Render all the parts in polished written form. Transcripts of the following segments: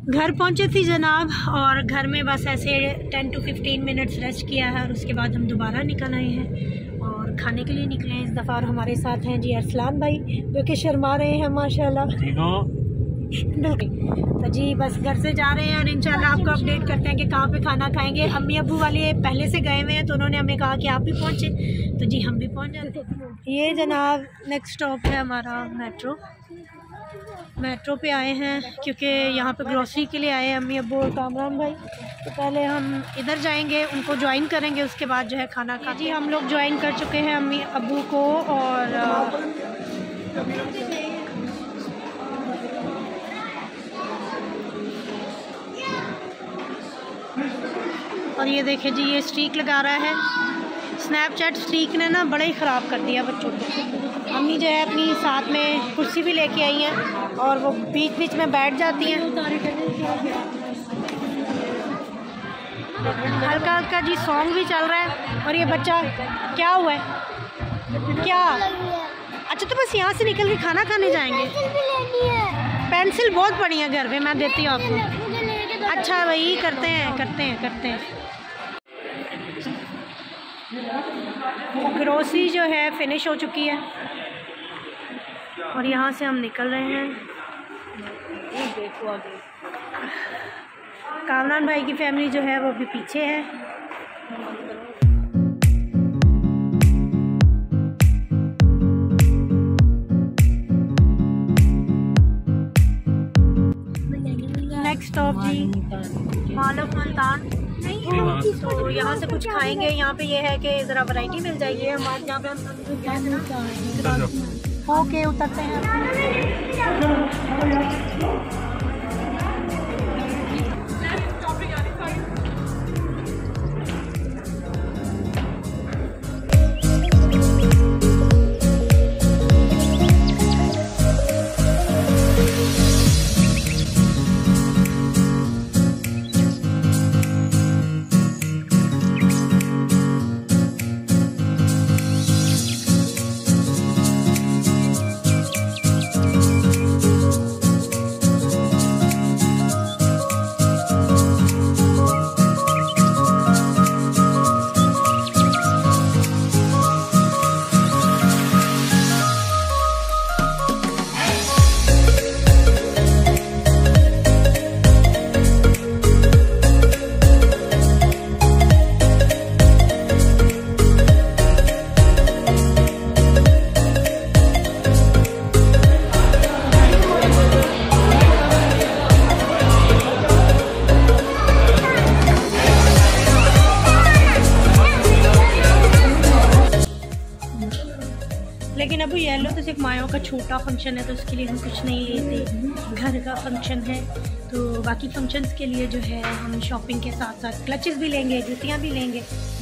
घर पहुंचे थी जनाब, और घर में बस ऐसे 10 to 15 मिनट्स रेस्ट किया है और उसके बाद हम दोबारा निकल आए हैं और खाने के लिए निकले हैं इस दफ़ा। और हमारे साथ हैं जी अरसलान भाई, जो कि शर्मा रहे हैं माशाल्लाह। तो जी बस घर से जा रहे हैं और इंशाल्लाह आपको अपडेट करते हैं कि कहाँ पे खाना खाएंगे। अम्मी अबू वाले पहले से गए हुए हैं तो उन्होंने हमें कहा कि आप भी पहुँचे, तो जी हम भी पहुँच जाते। ये जनाब नेक्स्ट स्टॉप है हमारा मेट्रो पे आए हैं क्योंकि यहाँ पे ग्रोसरी के लिए आए हैं अम्मी अबू और कामरान भाई। तो पहले हम इधर जाएंगे, उनको ज्वाइन करेंगे, उसके बाद जो है खाना खा। जी हम लोग ज्वाइन कर चुके हैं अम्मी अबू को, और ये देखे जी ये स्ट्रीक लगा रहा है। स्नैपचैट स्ट्रीक ने ना बड़ा ही ख़राब कर दिया बच्चों को। अम्मी जो है अपनी साथ में कुर्सी भी लेके आई हैं और वो बीच बीच में बैठ जाती हैं। हल्का हल्का जी सॉन्ग भी चल रहा है। और ये बच्चा क्या हुआ है क्या? अच्छा तो बस यहाँ से निकल के खाना खाने जाएंगे। पेंसिल बहुत पड़ी है घर में, मैं देती हूँ आपको। अच्छा वही करते हैं। ग्रोसरी जो है फिनिश हो चुकी है और यहाँ से हम निकल रहे हैं। देखो आगे कामरान भाई की फैमिली जो है वो अभी पीछे है। Next stop G mall of Multan. तो यहाँ से कुछ खाएंगे। यहाँ पे ये है कि ज़रा वैरायटी मिल जाएगी हमारे यहाँ पे। ओके उतरते हैं। लेकिन अभी येलो तो सिर्फ मायों का छोटा फंक्शन है तो उसके लिए हम कुछ नहीं लेते। घर का फंक्शन है तो बाकी फंक्शंस के लिए जो है हम शॉपिंग के साथ साथ क्लचेस भी लेंगे, जूतियाँ भी लेंगे।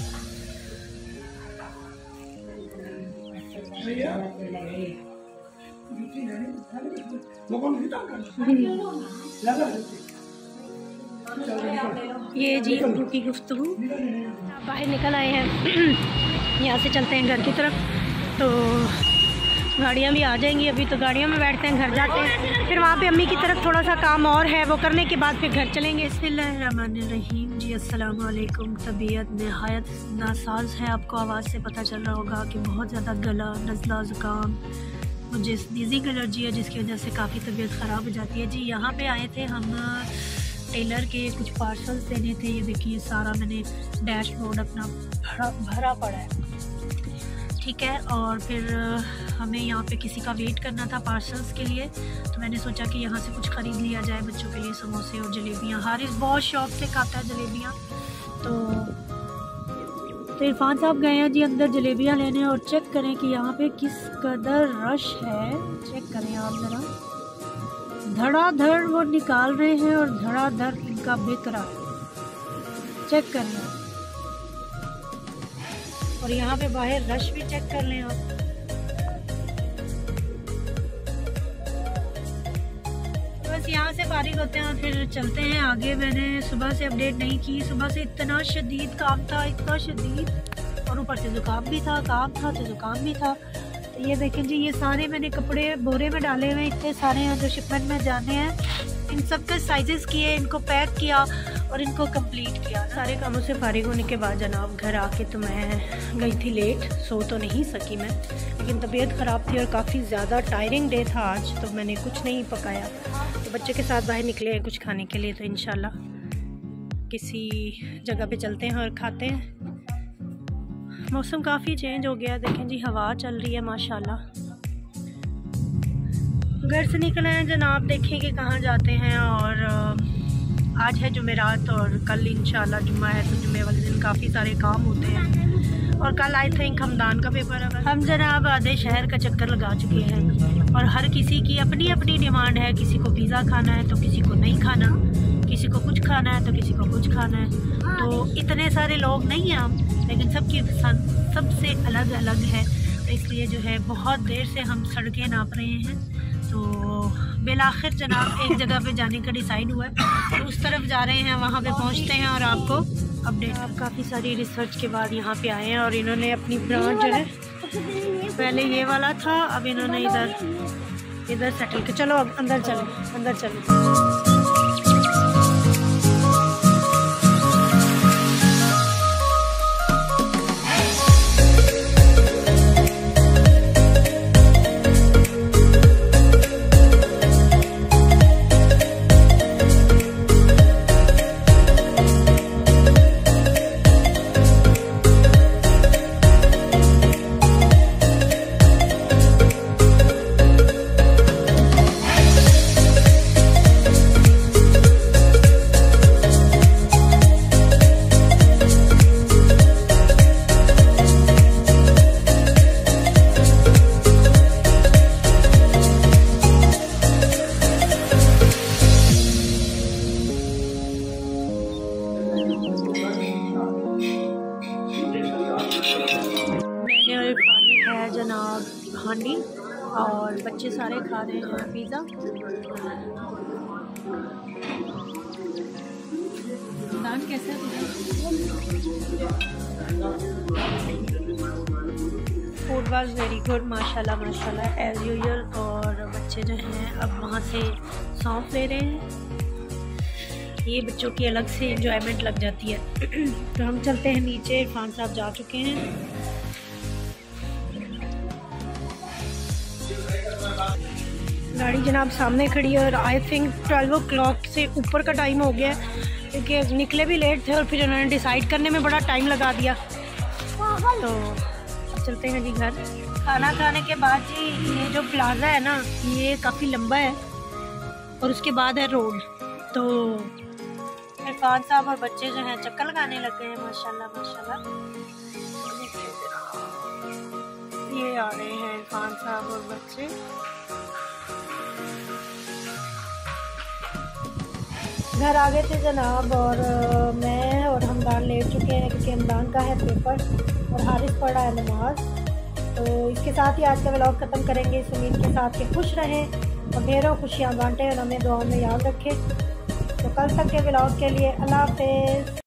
ये जी अबू की गुफ्तगू। बाहर निकल आए हैं, यहाँ से चलते हैं घर की तरफ। तो गाड़ियाँ भी आ जाएंगी, अभी तो गाड़ियों में बैठते हैं, घर जाते हैं। फिर वहाँ पे अम्मी की तरफ थोड़ा सा काम और है, वो करने के बाद फिर घर चलेंगे। बिस्मिल्लाहिर्रहमानिर्रहीम जी अस्सलाम वालेकुम। तबीयत नहायत नासाज है, आपको आवाज़ से पता चल रहा होगा कि बहुत ज़्यादा गला, नज़ला, ज़ुकाम, मुझे डिज़ीज़ एलर्जी है जिसकी वजह से काफ़ी तबीयत ख़राब हो जाती है। जी यहाँ पे आए थे हम, टेलर के कुछ पार्सल्स देने थे। ये देखिए सारा मैंने डैशबोर्ड अपना भरा पड़ा है, ठीक है। और फिर हमें यहाँ पे किसी का वेट करना था पार्सल्स के लिए, तो मैंने सोचा कि यहाँ से कुछ ख़रीद लिया जाए बच्चों के लिए, समोसे और जलेबियाँ। हारिस बहुत शौक से खाता है जलेबियाँ। तो इरफान साहब गए हैं जी अंदर जलेबियाँ लेने, और चेक करें कि यहाँ पे किस कदर रश है। चेक करें आप ज़रा, धड़ाधड़ वो निकाल रहे हैं और धड़ाधड़ इनका बिक रहा है। चेक करें और यहाँ पे बाहर रश भी चेक कर लें आप। बस यहाँ से फारिग होते हैं और फिर चलते हैं आगे। मैंने सुबह से अपडेट नहीं की, सुबह से इतना शदीद काम था, इतना शदीद, और ऊपर से ज़ुकाम भी था, काम था तो ज़ुकाम भी था। तो ये देखें जी, ये सारे मैंने कपड़े बोरे में डाले हुए, इतने सारे हैं जो शिपमेंट में जाने हैं। इन सब के साइजेस किए, इनको पैक किया और इनको कंप्लीट किया। सारे कामों से फारिग होने के बाद जनाब घर आके तो मैं गई थी लेट, सो तो नहीं सकी मैं, लेकिन तबीयत ख़राब थी और काफ़ी ज़्यादा टायरिंग डे था आज, तो मैंने कुछ नहीं पकाया। तो बच्चे के साथ बाहर निकले हैं कुछ खाने के लिए, तो इंशाल्लाह किसी जगह पे चलते हैं और खाते हैं। मौसम काफ़ी चेंज हो गया, देखें जी हवा चल रही है माशाल्लाह। घर से निकले हैं जनाब, देखें कि कहाँ जाते हैं। और आज है जुमेरात और कल इंशाल्लाह जुम्मा है, तो जुम्मे वाले दिन काफ़ी सारे काम होते हैं। और कल आई थिंक हमदान का पेपर है। हम जनाब आधे शहर का चक्कर लगा चुके हैं और हर किसी की अपनी अपनी डिमांड है। किसी को पिज़्ज़ा खाना है तो किसी को नहीं खाना, किसी को कुछ खाना है तो किसी को कुछ खाना है। तो इतने सारे लोग नहीं हैं हम, लेकिन सबकी पसंद सबसे अलग अलग है, तो इसलिए जो है बहुत देर से हम सड़कें नाप रहे हैं। तो बिलाखिर जनाब एक जगह पे जाने का डिसाइड हुआ है, तो उस तरफ जा रहे हैं, वहाँ पे पहुँचते हैं और आपको अपडेट। आप काफ़ी सारी रिसर्च के बाद यहाँ पे आए हैं और इन्होंने अपनी ब्रांच जो है, पहले ये वाला था, अब इन्होंने इधर सेटल किया। चलो अब अंदर चलें, अंदर चलें। है जनाब हांडी और बच्चे सारे खा रहे हैं पिज़्ज़ा। दान कैसे फूड वाज वेरी गुड माशाल्लाह माशाल्लाह एज यूजुअल। और बच्चे जो हैं अब वहाँ से सौंफ ले रहे हैं, ये बच्चों की अलग से एंजॉयमेंट लग जाती है। तो हम चलते हैं नीचे, इरफान साहब जा चुके हैं। गाड़ी जनाब सामने खड़ी है और आई थिंक 12 o'clock से ऊपर का टाइम हो गया है, क्योंकि निकले भी लेट थे और फिर उन्होंने डिसाइड करने में बड़ा टाइम लगा दिया। तो अब चलते हैं जी घर। खाना खाने के बाद जी ये जो प्लाजा है ना, ये काफ़ी लंबा है और उसके बाद है रोड। तो इरफान साहब और बच्चे जो हैं चक्कर लगाने लग गए हैं माशाल्लाह माशाल्लाह। ये आ रहे हैं इरफान साहब और बच्चे। घर आ गए थे जनाब और मैं और हमदान लेट चुके हैं, क्योंकि हमदान का है पेपर और हारिस पढ़ा है नमाज। तो इसके साथ ही आज का व्लॉग ख़त्म करेंगे, इस उम्मीद के साथ कि खुश रहें और ढेरों खुशियाँ बांटें और हमें दुआ में याद रखें। तो कल तक के व्लॉग के लिए अल्लाह हाफ़िज़।